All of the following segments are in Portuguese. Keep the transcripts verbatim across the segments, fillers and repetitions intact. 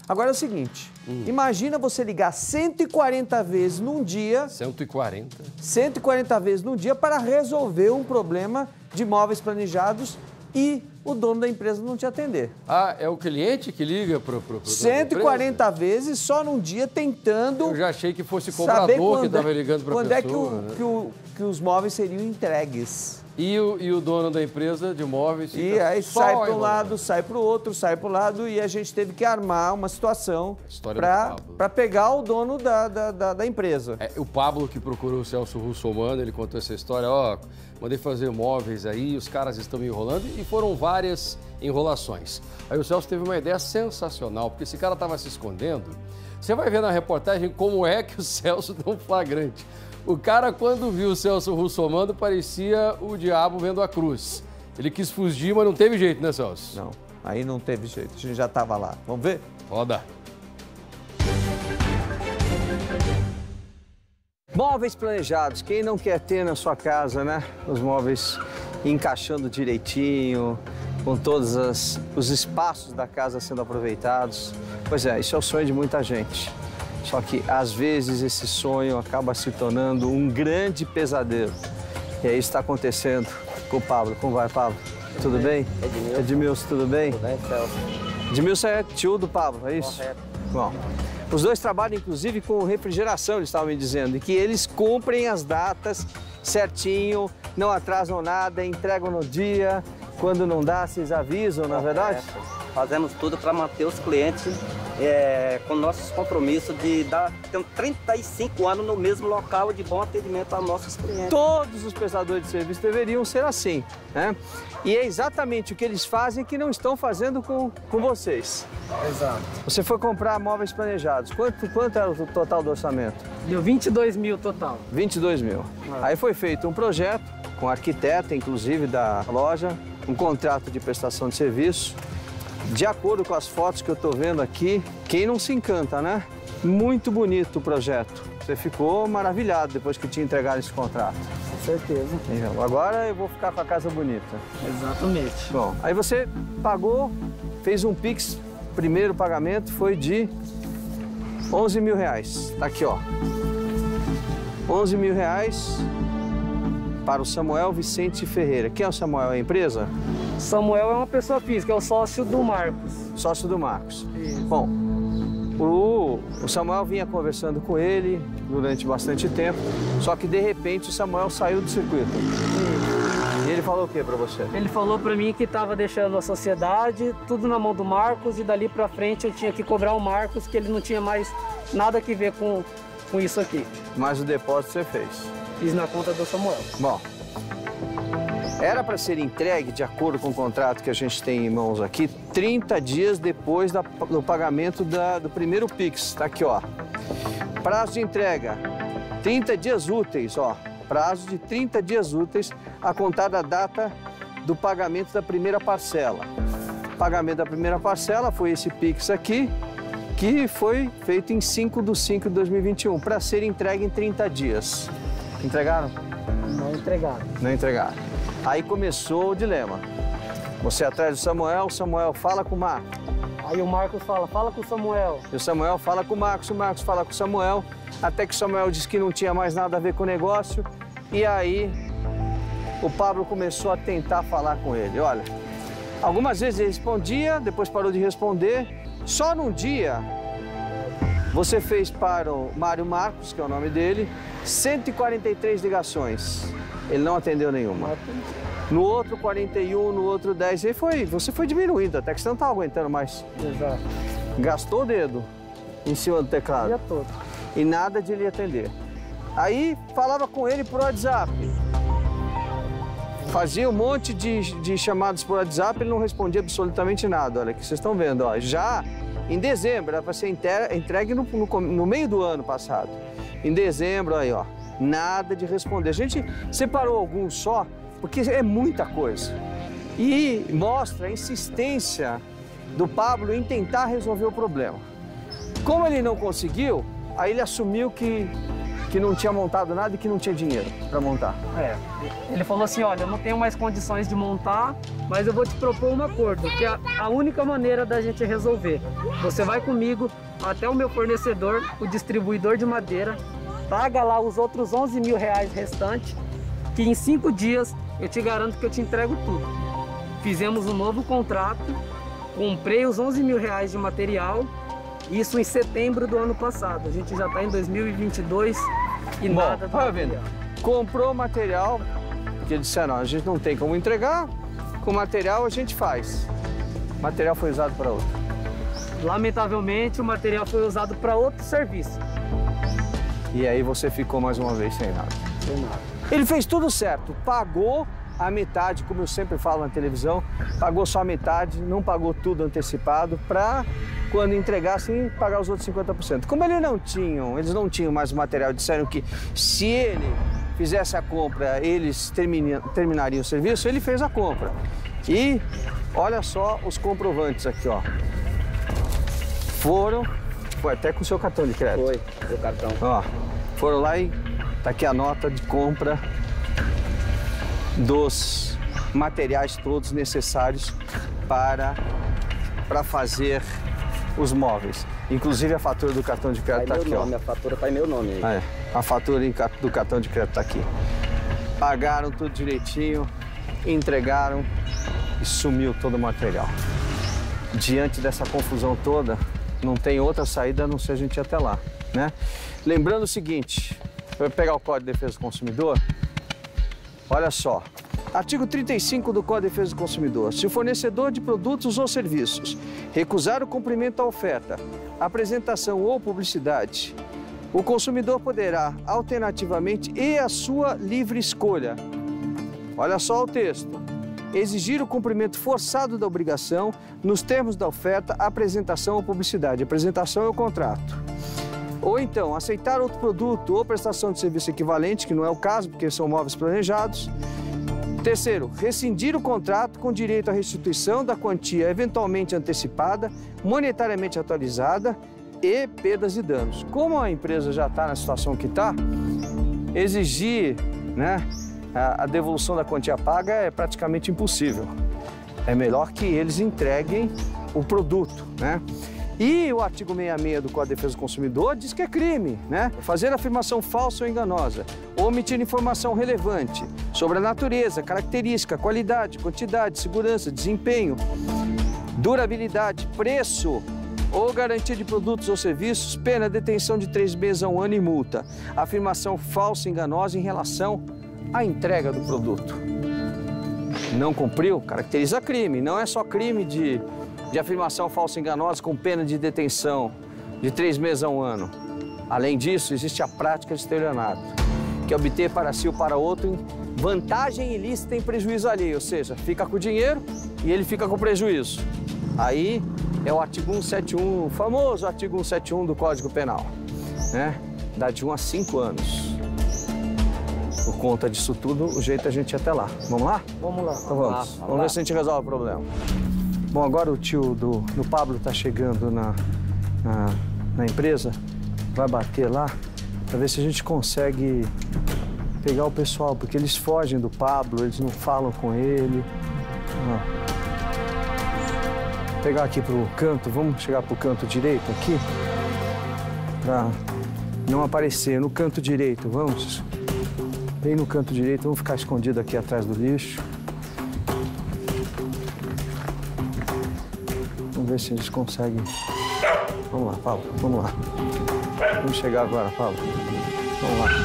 Agora é o seguinte, hum. imagina você ligar cento e quarenta vezes num dia... cento e quarenta? cento e quarenta vezes num dia para resolver um problema de móveis planejados e o dono da empresa não te atender. Ah, é o cliente que liga para o dono da empresa? cento e quarenta vezes só num dia tentando... Eu já achei que fosse cobrador que estava ligando para a pessoa. Quando é que, o, né? que, o, que os móveis seriam entregues. E o, e o dono da empresa de móveis... E aí sai para um lado, sai para o outro, sai para o lado e a gente teve que armar uma situação para pegar o dono da, da, da, da empresa. É, o Pablo que procurou o Celso Russomano, ele contou essa história, ó, mandei fazer móveis aí, os caras estão me enrolando e foram várias enrolações. Aí o Celso teve uma ideia sensacional, porque esse cara estava se escondendo. Você vai ver na reportagem como é que o Celso deu um flagrante. O cara, quando viu o Celso Russomano, parecia o diabo vendo a cruz. Ele quis fugir, mas não teve jeito, né, Celso? Não, aí não teve jeito. A gente já estava lá. Vamos ver? Roda. Móveis planejados. Quem não quer ter na sua casa, né? Os móveis encaixando direitinho, com todos as, os espaços da casa sendo aproveitados. Pois é, isso é o sonho de muita gente. Só que, às vezes, esse sonho acaba se tornando um grande pesadelo. E aí está acontecendo com o Pablo. Como vai, Pablo? Tudo bem? Edmilson. Edmilson, tudo bem? Tudo bem, Celso. Edmilson é tio do Pablo, é isso? Correto. Bom, os dois trabalham, inclusive, com refrigeração, eles estavam me dizendo, e que eles cumprem as datas certinho, não atrasam nada, entregam no dia. Quando não dá, vocês avisam, na verdade? Fazemos tudo para manter os clientes é, com nossos compromissos de dar... Temos trinta e cinco anos no mesmo local de bom atendimento aos nossos clientes. Todos os prestadores de serviço deveriam ser assim, né? E é exatamente o que eles fazem que não estão fazendo com, com vocês. Exato. Você foi comprar móveis planejados. Quanto, quanto era o total do orçamento? Deu vinte e dois mil total. vinte e dois mil. Ah. Aí foi feito um projeto com arquiteta, inclusive, da loja, um contrato de prestação de serviço. De acordo com as fotos que eu estou vendo aqui, quem não se encanta, né? Muito bonito o projeto. Você ficou maravilhado depois que te entregaram esse contrato. Com certeza. Então, agora eu vou ficar com a casa bonita. Exatamente. Bom, aí você pagou, fez um Pix, primeiro pagamento foi de onze mil reais. Tá aqui, ó. onze mil reais para o Samuel Vicente Ferreira. Quem é o Samuel? É a empresa? Samuel é uma pessoa física, é o sócio do Marcos. Sócio do Marcos. Isso. Bom, o, o Samuel vinha conversando com ele durante bastante tempo, só que de repente o Samuel saiu do circuito. Isso. E ele falou o que para você? Ele falou para mim que estava deixando a sociedade, tudo na mão do Marcos, e dali para frente eu tinha que cobrar o Marcos, que ele não tinha mais nada a ver com, com isso aqui. Mas o depósito você fez? Fiz na conta do Samuel. Bom, era para ser entregue, de acordo com o contrato que a gente tem em mãos aqui, trinta dias depois da, do pagamento da, do primeiro Pix. Está aqui, ó. Prazo de entrega, trinta dias úteis, ó. Prazo de trinta dias úteis a contar da data do pagamento da primeira parcela. Pagamento da primeira parcela foi esse Pix aqui, que foi feito em cinco de cinco de dois mil e vinte e um, para ser entregue em trinta dias. Entregaram? Não entregaram. Não entregaram. Aí começou o dilema. Você atrás do Samuel, o Samuel fala com o Marcos. Aí o Marcos fala, fala com o Samuel. E o Samuel fala com o Marcos, o Marcos fala com o Samuel, até que o Samuel disse que não tinha mais nada a ver com o negócio. E aí o Pablo começou a tentar falar com ele. Olha, algumas vezes ele respondia, depois parou de responder. Só num dia você fez para o Mário Marcos, que é o nome dele, cento e quarenta e três ligações. Ele não atendeu nenhuma. No outro, quarenta e um, no outro, dez. E foi, você foi diminuindo, até que você não estava aguentando mais. Exato. Gastou o dedo em cima do teclado. O dia todo. E nada de ele atender. Aí falava com ele por WhatsApp. Fazia um monte de, de chamadas por WhatsApp, ele não respondia absolutamente nada. Olha, que vocês estão vendo, ó. Já em dezembro, era para ser entregue no, no, no meio do ano passado. Em dezembro, aí, ó, nada de responder. A gente separou alguns só, porque é muita coisa. E mostra a insistência do Pablo em tentar resolver o problema. Como ele não conseguiu, aí ele assumiu que que não tinha montado nada e que não tinha dinheiro para montar. É. Ele falou assim, olha, eu não tenho mais condições de montar, mas eu vou te propor um acordo, que é a única maneira da gente resolver. Você vai comigo até o meu fornecedor, o distribuidor de madeira, paga lá os outros onze mil reais restantes, que em cinco dias eu te garanto que eu te entrego tudo. Fizemos um novo contrato, comprei os onze mil reais de material, isso em setembro do ano passado. A gente já está em dois mil e vinte e dois e Bom, nada do tá vendo? material. Comprou material, porque disseram, a gente não tem como entregar, com material a gente faz. O material foi usado para outro. Lamentavelmente, o material foi usado para outro serviço. E aí você ficou mais uma vez sem nada. Sem nada. Ele fez tudo certo, pagou a metade, como eu sempre falo na televisão, pagou só a metade, não pagou tudo antecipado para quando entregassem pagar os outros cinquenta por cento. Como eles não tinham, eles não tinham mais o material, disseram que se ele fizesse a compra, eles termina, terminariam o serviço, ele fez a compra. E olha só os comprovantes aqui, ó. Foram, foi até com o seu cartão de crédito. Foi, meu cartão. Ó, foram lá e tá aqui a nota de compra dos materiais todos necessários para, para fazer os móveis. Inclusive a fatura do cartão de crédito Tá tá em meu aqui, nome, ó. a fatura tá em meu nome aí. Ah, é. A fatura do cartão de crédito tá aqui. Pagaram tudo direitinho, entregaram e sumiu todo o material. Diante dessa confusão toda, não tem outra saída a não ser a gente ir até lá, né? Lembrando o seguinte, eu vou pegar o Código de Defesa do Consumidor. Olha só, artigo trinta e cinco do Código de Defesa do Consumidor. Se o fornecedor de produtos ou serviços recusar o cumprimento da oferta, apresentação ou publicidade, o consumidor poderá, alternativamente e à sua livre escolha, olha só o texto, exigir o cumprimento forçado da obrigação nos termos da oferta, apresentação ou publicidade. Apresentação é o contrato. Ou então, aceitar outro produto ou prestação de serviço equivalente, que não é o caso, porque são móveis planejados. Terceiro, rescindir o contrato com direito à restituição da quantia eventualmente antecipada, monetariamente atualizada e perdas e danos. Como a empresa já está na situação que está, exigir, né, a, a devolução da quantia paga é praticamente impossível. É melhor que eles entreguem o produto, né? E o artigo sessenta e seis do Código de Defesa do Consumidor diz que é crime, né? Fazer afirmação falsa ou enganosa, ou omitir informação relevante sobre a natureza, característica, qualidade, quantidade, segurança, desempenho, durabilidade, preço ou garantia de produtos ou serviços, pena detenção de três meses a um ano e multa. Afirmação falsa e enganosa em relação à entrega do produto. Não cumpriu? Caracteriza crime. Não é só crime de, de afirmação falsa e enganosa com pena de detenção de três meses a um ano. Além disso, existe a prática de estelionato, que é obter para si ou para outro vantagem ilícita em prejuízo alheio, ou seja, fica com o dinheiro e ele fica com prejuízo. Aí é o artigo cento e setenta e um, o famoso artigo cento e setenta e um do Código Penal, né? Dá de um a cinco anos. Por conta disso tudo, o jeito é a gente ir até lá. Vamos lá? Vamos lá. Então vamos. Vamos, vamos ver se a gente resolve o problema. Bom, agora o tio do, do Pablo está chegando na, na, na empresa. Vai bater lá para ver se a gente consegue pegar o pessoal, porque eles fogem do Pablo, eles não falam com ele. Ó. Vou pegar aqui pro canto, vamos chegar pro canto direito aqui, para não aparecer no canto direito, vamos. Bem no canto direito, vamos ficar escondido aqui atrás do lixo. Vamos ver se eles conseguem. Vamos lá, Pablo, vamos lá. Vamos chegar agora, Pablo. Vamos lá.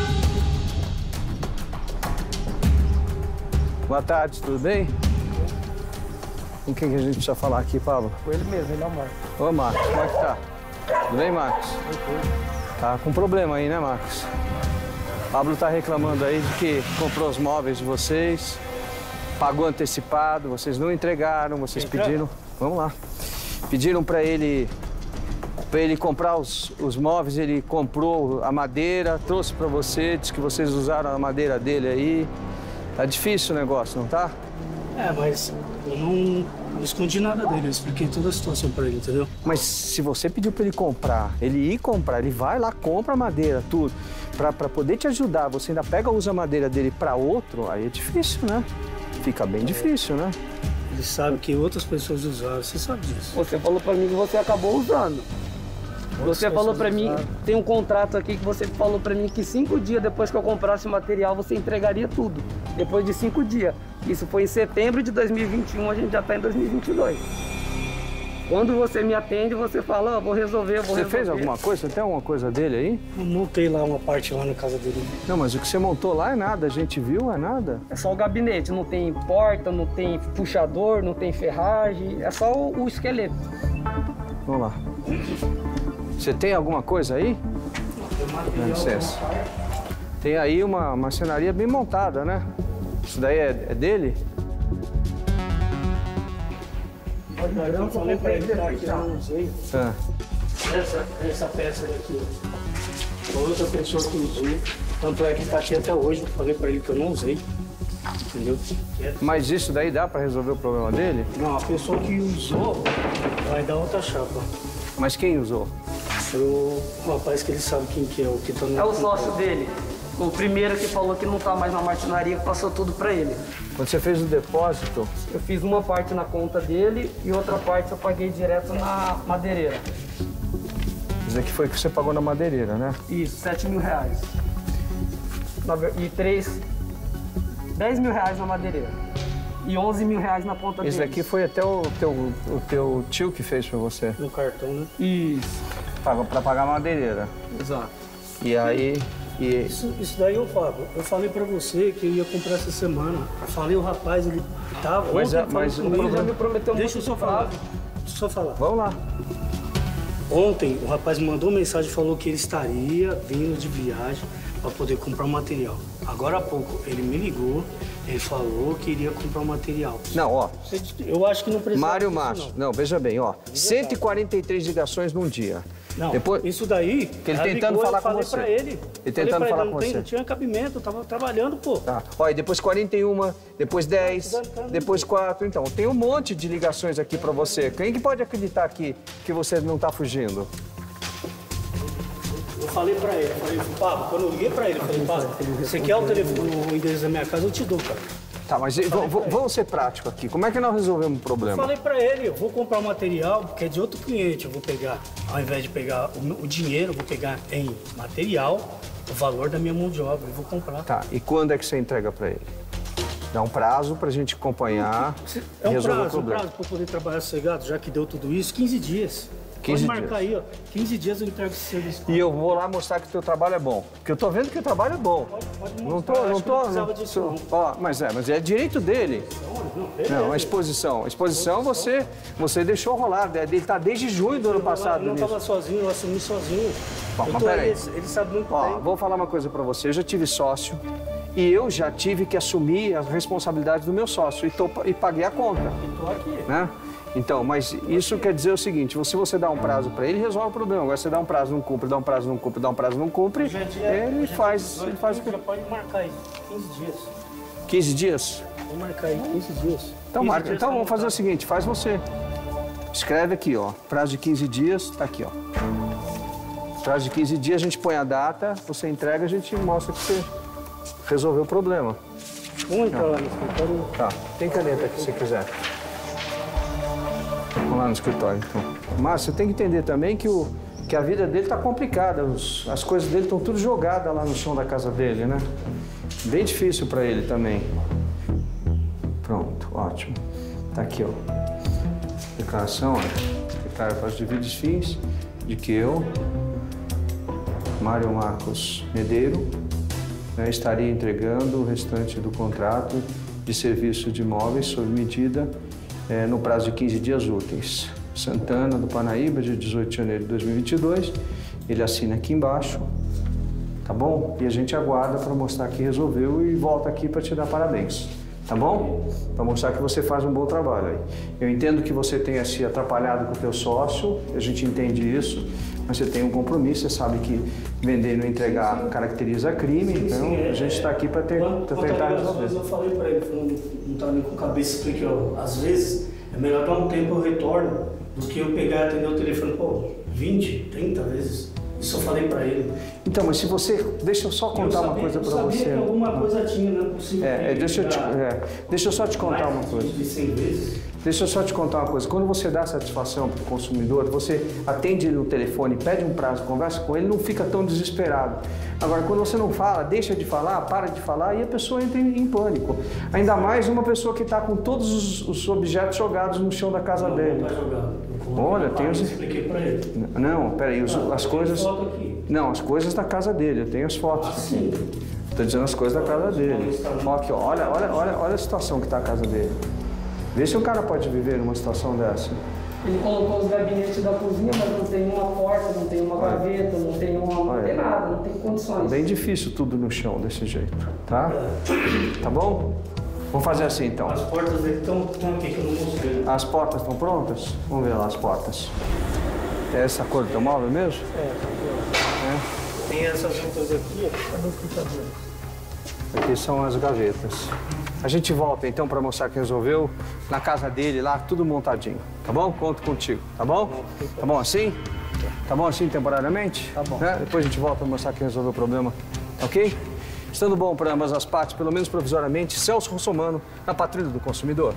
Boa tarde, tudo bem? Com quem que a gente precisa falar aqui, Pablo? Com ele mesmo, ele é o Marcos. Ô, Marcos, como é que tá? Tudo bem, Marcos? Tá com problema aí, né, Marcos? Pablo tá reclamando aí de que comprou os móveis de vocês, pagou antecipado, vocês não entregaram, vocês pediram... Vamos lá. Pediram para ele, para ele comprar os, os móveis, ele comprou a madeira, trouxe para você, disse que vocês usaram a madeira dele aí. Tá difícil o negócio, não tá? É, mas eu não, não escondi nada dele, eu expliquei toda a situação pra ele, entendeu? Mas se você pediu pra ele comprar, ele ir comprar, ele vai lá, compra a madeira, tudo. para poder te ajudar, você ainda pega, usa a madeira dele para outro, aí é difícil, né? Fica bem difícil, né? Ele sabe que outras pessoas usaram, você sabe disso. Você falou pra mim que você acabou usando. Você falou pra mim, tem um contrato aqui que você falou pra mim que cinco dias depois que eu comprasse o material, você entregaria tudo. Depois de cinco dias. Isso foi em setembro de dois mil e vinte e um, a gente já tá em dois mil e vinte e dois. Quando você me atende, você fala, ó, oh, vou resolver, vou você resolver. Você fez alguma coisa? Você tem alguma coisa dele aí? Eu montei lá uma parte lá na casa dele. Não, mas o que você montou lá é nada, a gente viu, é nada. É só o gabinete, não tem porta, não tem puxador, não tem ferragem, é só o, o esqueleto. Vamos lá. Você tem alguma coisa aí? Dá licença. Tem aí uma marcenaria bem montada, né? Isso daí é, é dele? Eu falei pra ele que eu não usei. Ah. Essa, essa peça daqui, foi outra pessoa que usou. Tanto é que tá aqui até hoje. Eu falei pra ele que eu não usei. Entendeu? Mas isso daí dá pra resolver o problema dele? Não, a pessoa que usou vai dar outra chapa. Mas quem usou? O rapaz que ele sabe quem que é, o que tá no... É o sócio dele. O primeiro que falou que não tá mais na marcenaria, que passou tudo pra ele. Quando você fez o depósito? Eu fiz uma parte na conta dele e outra parte eu paguei direto na madeireira. Isso aqui foi que você pagou na madeireira, né? Isso, sete mil reais. E três... dez mil reais na madeireira. E onze mil reais na conta dele. Isso aqui foi até o teu, o teu tio que fez pra você? No cartão, né? Isso. Pagou pra pagar a madeireira. Exato. E aí... E... Isso, isso daí eu falo. Eu falei pra você que eu ia comprar essa semana. Eu falei, o rapaz, ele tava... Mas, ontem, é, mas comigo, problema... já me prometeu Deixa eu só falar. Deixa eu só falar. Vamos lá. Ontem, o rapaz me mandou mensagem e falou que ele estaria vindo de viagem para poder comprar o material. Agora há pouco, ele me ligou, ele falou que iria comprar o material. Não, ó. Eu acho que não precisa. Mário Márcio. Não. não, veja bem, ó. cento e quarenta e três ligações num dia. Não, Depois... isso daí... Que ele tentando ligou, falar eu com falei você. Pra ele. Ele tentando falar ele, com não você. Não tinha cabimento, eu tava trabalhando, pô. Tá. Ó, e depois quarenta e um, depois dez, depois quatro. Então, tem um monte de ligações aqui pra você. Quem que pode acreditar aqui que você não tá fugindo? Eu falei pra ele, eu falei, Pablo, quando eu liguei pra ele, eu falei, Pablo, você quer o telefone, o endereço da minha casa, eu te dou, cara. Tá, mas vamos ser práticos aqui. Como é que nós resolvemos o Eu problema? falei pra ele, eu vou comprar o material, porque é de outro cliente, eu vou pegar, ao invés de pegar o, o dinheiro, eu vou pegar em material, o valor da minha mão de obra, eu vou comprar. Tá, e quando é que você entrega pra ele? Dá um prazo pra gente acompanhar É e um resolver prazo, o problema. um prazo pra eu poder trabalhar sossegado, já que deu tudo isso, quinze dias. quinze Pode marcar dias. aí, ó. quinze dias eu entrego esse serviço. E eu vou lá mostrar que o teu trabalho é bom. Porque eu tô vendo que o trabalho é bom. Pode, pode Não tô, mostrar, não acho que tô. não precisava não- disso, não. Ó, mas é, mas é direito dele. Não, a exposição. A exposição você, você deixou rolar. né? Ele tá desde junho do ano passado Eu não nisso. estava sozinho, eu assumi sozinho. Bom, Eu mas tô peraí. aí, ele sabe muito Ó, bem. vou falar uma coisa pra você. Eu já tive sócio e eu já tive que assumir as responsabilidades do meu sócio e, tô, e paguei a conta. Tô aqui. Né? Então, mas isso quer dizer o seguinte, se você dá um prazo para ele, resolve o problema. Agora, você dá um prazo, não cumpre, dá um prazo, não cumpre, dá um prazo, não cumpre, Gente, é- ele gente, faz, ele faz o Já quê? pode marcar aí, quinze dias. quinze dias? Vou marcar aí, quinze dias. Então, quinze marca. dias Então, tá vamos fazer o montado. seguinte, faz você. Escreve aqui, ó, prazo de quinze dias, tá aqui, ó. Prazo de quinze dias, a gente põe a data, você entrega, a gente mostra que você resolveu o problema. Vamos entrar lá no escritório. Tá, tem caneta aqui, se você quiser. Vamos lá no escritório, então. Mas você tem que entender também que, o, que a vida dele tá complicada. Os, as coisas dele estão tudo jogadas lá no chão da casa dele, né? Bem difícil para ele também. Pronto, ótimo. Tá aqui, ó. Declaração, ó. Declaro para os devidos fins de que eu, Mário Marcos Medeiro, né, estaria entregando o restante do contrato de serviço de imóveis sob medida eh, no prazo de quinze dias úteis. Santana do Panaíba, dia dezoito de janeiro de dois mil e vinte e dois. Ele assina aqui embaixo, tá bom? E a gente aguarda para mostrar que resolveu e volta aqui para te dar parabéns, tá bom? Para mostrar que você faz um bom trabalho aí. Eu entendo que você tenha se atrapalhado com o teu sócio, a gente entende isso, mas você tem um compromisso, você sabe que vender e não entregar caracteriza crime, então a gente está aqui para tentar resolver. Eu falei pra ele, falando, não tá nem com cabeça, porque ó, às vezes é melhor dar um tempo eu retorno do que eu pegar e atender o telefone, pô, vinte, trinta vezes. Isso eu falei pra ele. Então, mas se você... Deixa eu só contar eu sabia, uma coisa eu pra sabia você. Que alguma coisa tinha, não é possível. É, é, deixa, eu te, é, deixa eu só te contar uma coisa. De cem vezes. Deixa eu só te contar uma coisa. Quando você dá satisfação para o consumidor, você atende ele no telefone, pede um prazo, conversa com ele, não fica tão desesperado. Agora, quando você não fala, deixa de falar, para de falar e a pessoa entra em, em pânico. Ainda mais uma pessoa que está com todos os, os objetos jogados no chão da casa Não, dele. não tá jogado. Olha, tem os... Eu expliquei pra ele. Não, peraí, os, Não, as coisas... foto aqui. Não, as coisas da casa dele, eu tenho as fotos. Ah, sim. Estou dizendo as coisas da casa dele. Ó, aqui, ó, olha, olha, olha, olha a situação que está a casa dele. Vê se um cara pode viver numa situação dessa. Ele colocou os gabinetes da cozinha, mas não tem uma porta, não tem uma gaveta, não tem uma... não tem nada, não tem condições. Bem difícil tudo no chão desse jeito, tá? Tá bom? Vamos fazer assim então. As portas dele estão aqui que eu não mostrei. As portas estão prontas? Vamos ver lá as portas. É essa cor do teu móvel mesmo? É, é. Tem essas outras aqui, ó. Cadê os computadores? Aqui são as gavetas. A gente volta então para mostrar que resolveu na casa dele lá, tudo montadinho. Tá bom? Conto contigo, tá bom? Tá bom assim? Tá bom assim temporariamente? Tá bom. Né? Depois a gente volta para mostrar que resolveu o problema, ok? Estando bom para ambas as partes, pelo menos provisoriamente, Celso Russomano na Patrulha do Consumidor.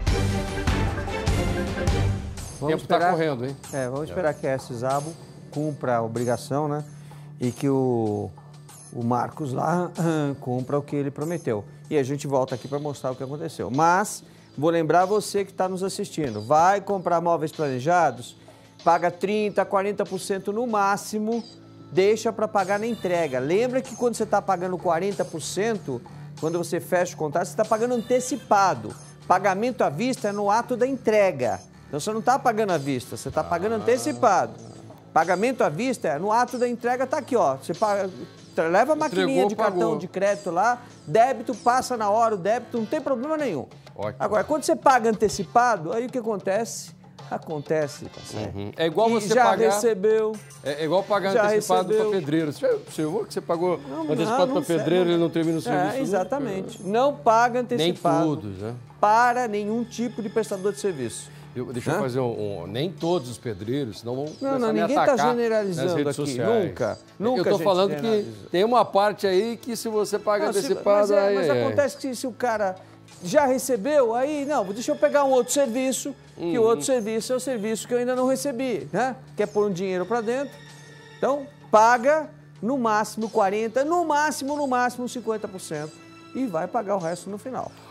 O tempo está correndo, hein? É, vamos esperar que a S Zabo cumpra a obrigação, né? E que o, o Marcos lá cumpra o que ele prometeu. E a gente volta aqui para mostrar o que aconteceu. Mas vou lembrar você que está nos assistindo. Vai comprar móveis planejados, paga trinta, quarenta por cento no máximo, deixa para pagar na entrega. Lembra que quando você está pagando quarenta por cento, quando você fecha o contrato, você está pagando antecipado. Pagamento à vista é no ato da entrega. Então você não está pagando à vista, você está pagando antecipado. Pagamento à vista é no ato da entrega, tá aqui, ó. Você paga, leva a maquininha Entregou, de cartão pagou. de crédito lá, débito, passa na hora o débito, não tem problema nenhum. Ótimo. Agora, quando você paga antecipado, aí o que acontece? Acontece, parceiro. Uhum. É igual E você já pagar... recebeu. É igual pagar Já antecipado recebeu. para pedreiro. Você observou que você pagou Não, antecipado não, para não pedreiro sei, e ele não termina o serviço? É, nunca? exatamente. Não paga Nem antecipado. todos, né? Para nenhum tipo de prestador de serviço. Eu, deixa eu Hã? fazer um, um... Nem todos os pedreiros, senão vão Não, começar não, a me ninguém está atacar generalizando nas redes aqui. sociais. Nunca. Eu Nunca a tô gente falando que generaliza. tem uma parte aí que se você paga Não, se- antecipado... mas é, aí mas é. acontece que se o cara já recebeu, aí, não, deixa eu pegar um outro serviço, que o outro serviço é o serviço que eu ainda não recebi, né? Quer pôr um dinheiro para dentro. Então, paga no máximo quarenta por cento, no máximo, no máximo cinquenta por cento e vai pagar o resto no final.